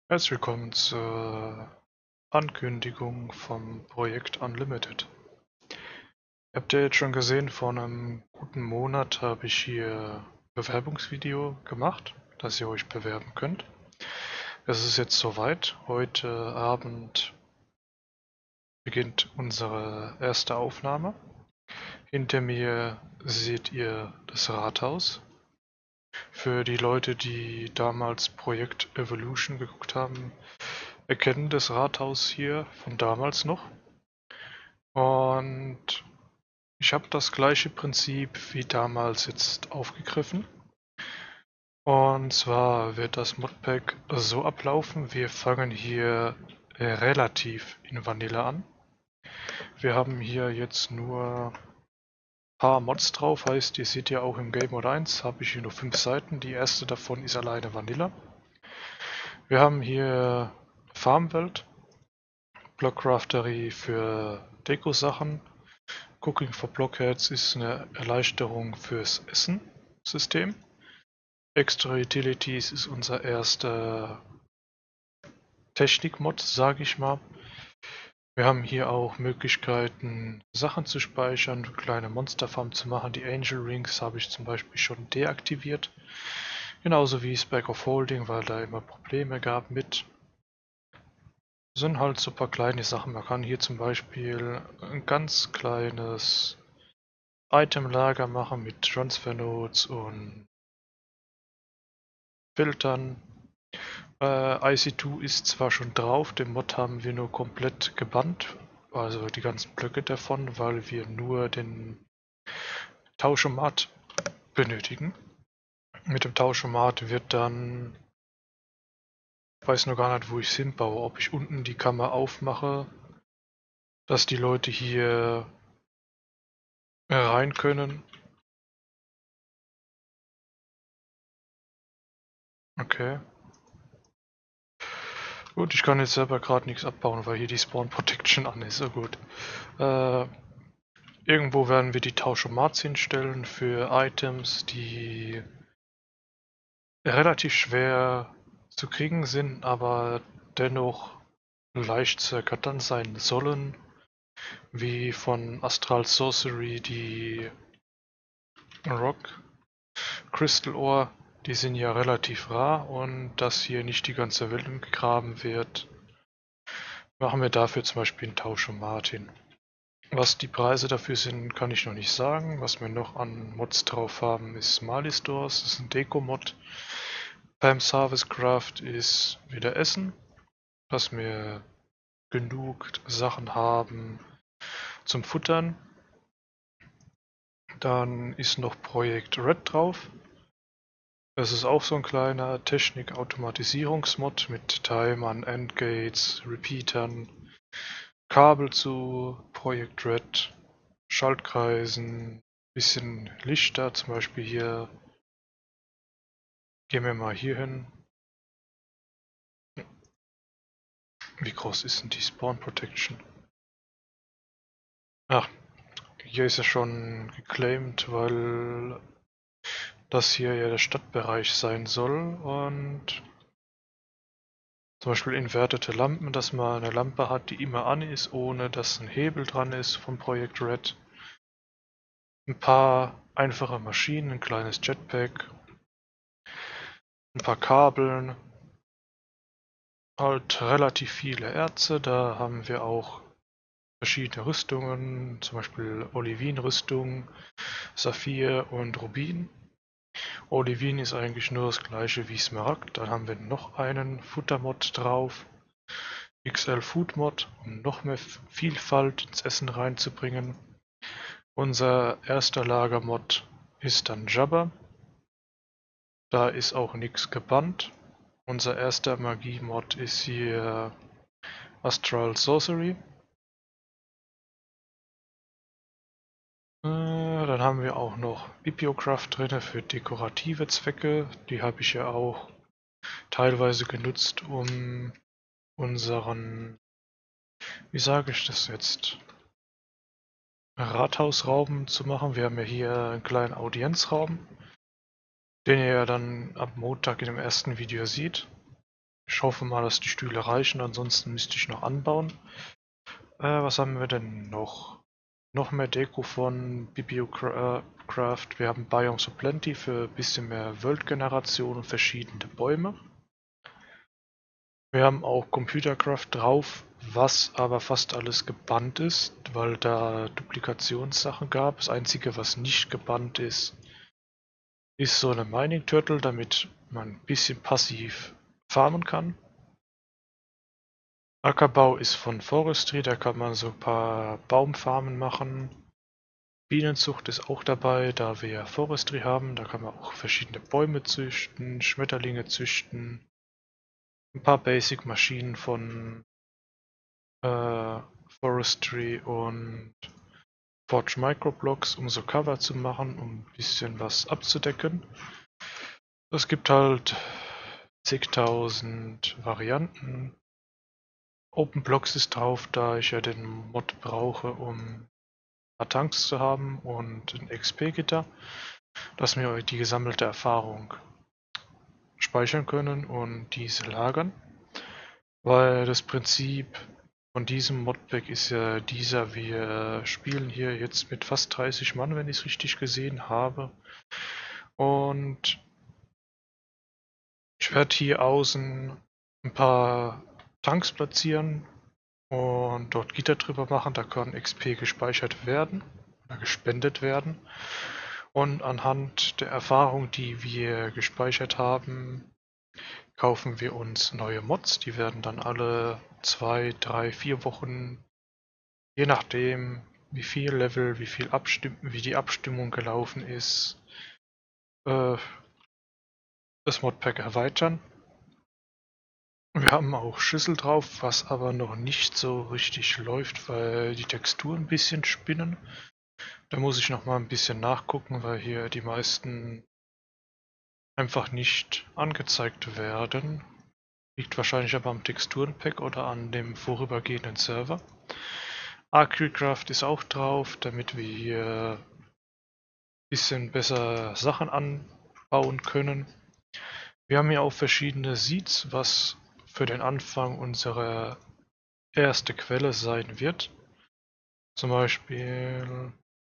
Herzlich willkommen zur Ankündigung vom Projekt Unlimited. Habt ihr jetzt schon gesehen, vor einem guten Monat habe ich hier ein Bewerbungsvideo gemacht, dass ihr euch bewerben könnt. Es ist jetzt soweit. Heute Abend beginnt unsere erste Aufnahme. Hinter mir seht ihr das Rathaus. Für die Leute, die damals Projekt Evolution geguckt haben, erkennen das Rathaus hier von damals noch. Und ich habe das gleiche Prinzip wie damals jetzt aufgegriffen. Und zwar wird das Modpack so ablaufen, wir fangen hier relativ in Vanilla an. Wir haben hier jetzt nur ein paar Mods drauf, heißt, ihr seht ja auch im Game Mode 1 habe ich hier nur 5 Seiten. Die erste davon ist alleine Vanilla. Wir haben hier Farmwelt, Block-Craftery für Deko-Sachen. Cooking for Blockheads ist eine Erleichterung fürs Essen-System. Extra Utilities ist unser erster Technik-Mod, sage ich mal. Wir haben hier auch Möglichkeiten, Sachen zu speichern, kleine Monsterfarm zu machen. Die Angel Rings habe ich zum Beispiel schon deaktiviert. Genauso wie Spec of Holding, weil da immer Probleme gab mit. Sind halt so ein paar kleine Sachen. Man kann hier zum Beispiel ein ganz kleines Itemlager machen mit Transfer Nodes und Filtern. IC2 ist zwar schon drauf, den Mod haben wir nur komplett gebannt, also die ganzen Blöcke davon, weil wir nur den Tauchomat benötigen. Mit dem Tauchomat wird dann, ich weiß noch gar nicht, wo ich es hinbaue, ob ich unten die Kammer aufmache, dass die Leute hier rein können. Okay. Gut, ich kann jetzt selber gerade nichts abbauen, weil hier die Spawn Protection an ist. So gut. Irgendwo werden wir die Tauschomats hinstellen für Items, die relativ schwer zu kriegen sind, aber dennoch leicht zu ergattern sein sollen, wie von Astral Sorcery die Rock Crystal Ore, die sind ja relativ rar, und dass hier nicht die ganze Welt umgegraben wird, machen wir dafür zum Beispiel einen Tauschomat hin. Was die Preise dafür sind, kann ich noch nicht sagen. Was wir noch an Mods drauf haben, ist Mali Stores, das ist ein Deko-Mod. Pam's Harvest Craft ist wieder Essen, dass wir genug Sachen haben zum Futtern. Dann ist noch Projekt Red drauf. Das ist auch so ein kleiner Technik-Automatisierungsmod mit Timern, Endgates, Repeatern, Kabel zu Projekt Red, Schaltkreisen, bisschen Lichter, zum Beispiel hier. Gehen wir mal hier hin. Wie groß ist denn die Spawn Protection? Ach, hier ist ja schon geclaimed, weil das hier ja der Stadtbereich sein soll, und zum Beispiel invertete Lampen, dass man eine Lampe hat, die immer an ist, ohne dass ein Hebel dran ist vom Projekt Red. Ein paar einfache Maschinen, ein kleines Jetpack, ein paar Kabeln, halt relativ viele Erze. Da haben wir auch verschiedene Rüstungen, zum Beispiel Olivin-Rüstung, Saphir und Rubin. Olivin ist eigentlich nur das gleiche wie Smaragd. Dann haben wir noch einen Futtermod drauf, XL Food Mod, um noch mehr Vielfalt ins Essen reinzubringen. Unser erster Lagermod ist dann Jabba. Da ist auch nichts gebannt. Unser erster Magie-Mod ist hier Astral Sorcery. Dann haben wir auch noch Bibliocraft drin für dekorative Zwecke. Die habe ich ja auch teilweise genutzt, um unseren, wie sage ich das jetzt, Rathausraum zu machen. Wir haben ja hier einen kleinen Audienzraum, den ihr ja dann ab Montag in dem ersten Video seht. Ich hoffe mal, dass die Stühle reichen, ansonsten müsste ich noch anbauen. Was haben wir denn noch? Noch mehr Deko von Bibliocraft. Wir haben Biomes of Plenty für ein bisschen mehr World-Generation und verschiedene Bäume. Wir haben auch Computercraft drauf, was aber fast alles gebannt ist, weil da Duplikationssachen gab. Das einzige, was nicht gebannt ist, ist so eine Mining Turtle, damit man ein bisschen passiv farmen kann. Ackerbau ist von Forestry, da kann man so ein paar Baumfarmen machen. Bienenzucht ist auch dabei, da wir Forestry haben. Da kann man auch verschiedene Bäume züchten, Schmetterlinge züchten. Ein paar Basic-Maschinen von Forestry und Forge Microblocks, um so Cover zu machen, um ein bisschen was abzudecken. Es gibt halt zigtausend Varianten. OpenBlocks ist drauf, da ich ja den Mod brauche, um ein paar Tanks zu haben und ein XP-Gitter, dass wir die gesammelte Erfahrung speichern können und diese lagern. Weil das Prinzip von diesem Modpack ist ja dieser, wir spielen hier jetzt mit fast 30 Mann, wenn ich es richtig gesehen habe. Und ich werde hier außen ein paar Tanks platzieren und dort Gitter drüber machen, da kann XP gespeichert werden oder gespendet werden. Und anhand der Erfahrung, die wir gespeichert haben, kaufen wir uns neue Mods. Die werden dann alle 2, 3, 4 Wochen, je nachdem wie viel Level, wie die Abstimmung gelaufen ist, äh, das Modpack erweitern. Wir haben auch Schüssel drauf, was aber noch nicht so richtig läuft, weil die Texturen ein bisschen spinnen. Da muss ich noch mal ein bisschen nachgucken, weil hier die meisten einfach nicht angezeigt werden. Liegt wahrscheinlich aber am Texturenpack oder an dem vorübergehenden Server. ArcReCraft ist auch drauf, damit wir hier ein bisschen besser Sachen anbauen können. Wir haben hier auch verschiedene Seeds, was für den Anfang unsere erste Quelle sein wird. Zum Beispiel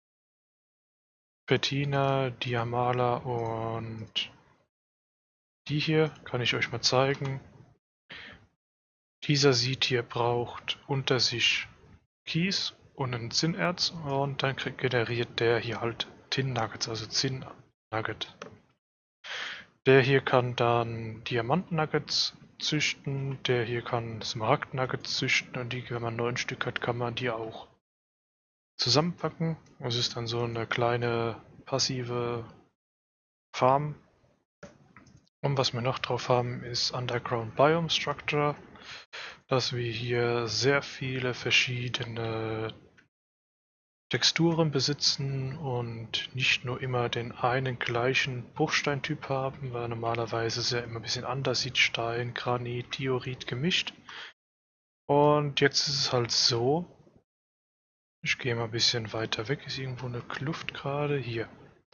Bettina, Diamala und die hier kann ich euch mal zeigen. Dieser Seed hier braucht unter sich Kies und ein Zinnerz und dann generiert der hier halt Tin Nuggets, also Zinn Nugget. Der hier kann dann Diamanten Nuggets züchten, der hier kann Smaragd Nuggets züchten und die, wenn man 9 Stück hat, kann man die auch zusammenpacken. Das ist dann so eine kleine passive Farm. Und was wir noch drauf haben, ist Underground Biome Structure, dass wir hier sehr viele verschiedene Texturen besitzen und nicht nur immer den einen gleichen Bruchsteintyp haben, weil normalerweise ist ja immer ein bisschen Andesitstein, Granit, Diorit gemischt. Und jetzt ist es halt so, ich gehe mal ein bisschen weiter weg, ist irgendwo eine Kluft gerade, hier.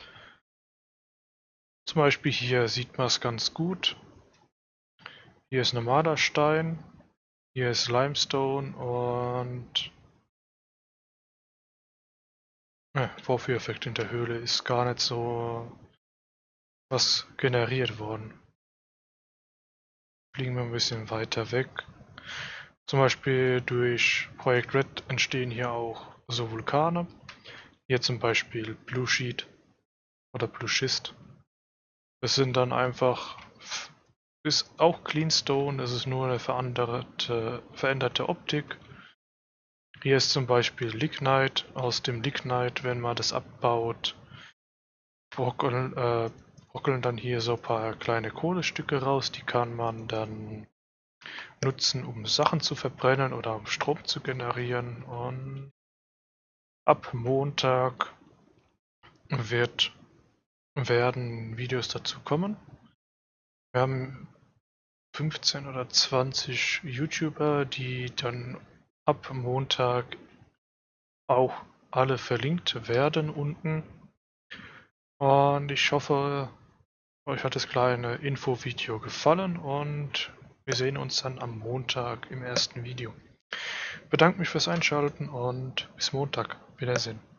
Zum Beispiel hier sieht man es ganz gut. Hier ist normaler Stein, hier ist Limestone und Vorführeffekt in der Höhle ist gar nicht so was generiert worden. Fliegen wir ein bisschen weiter weg. Zum Beispiel durch Projekt Red entstehen hier auch so Vulkane. Hier zum Beispiel Blue Sheet oder Blue Schist. Es sind dann einfach, ist auch Cleanstone, es ist nur eine veränderte Optik. Hier ist zum Beispiel Lignite. Aus dem Lignite, wenn man das abbaut, brockeln dann hier so ein paar kleine Kohlestücke raus. Die kann man dann nutzen, um Sachen zu verbrennen oder um Strom zu generieren. Und ab Montag werden Videos dazu kommen. Wir haben 15 oder 20 YouTuber, die dann ab Montag auch alle verlinkt werden unten. Und ich hoffe, euch hat das kleine Infovideo gefallen und Wir sehen uns dann am Montag im ersten Video. Bedanke mich fürs Einschalten und bis Montag. Wiedersehen.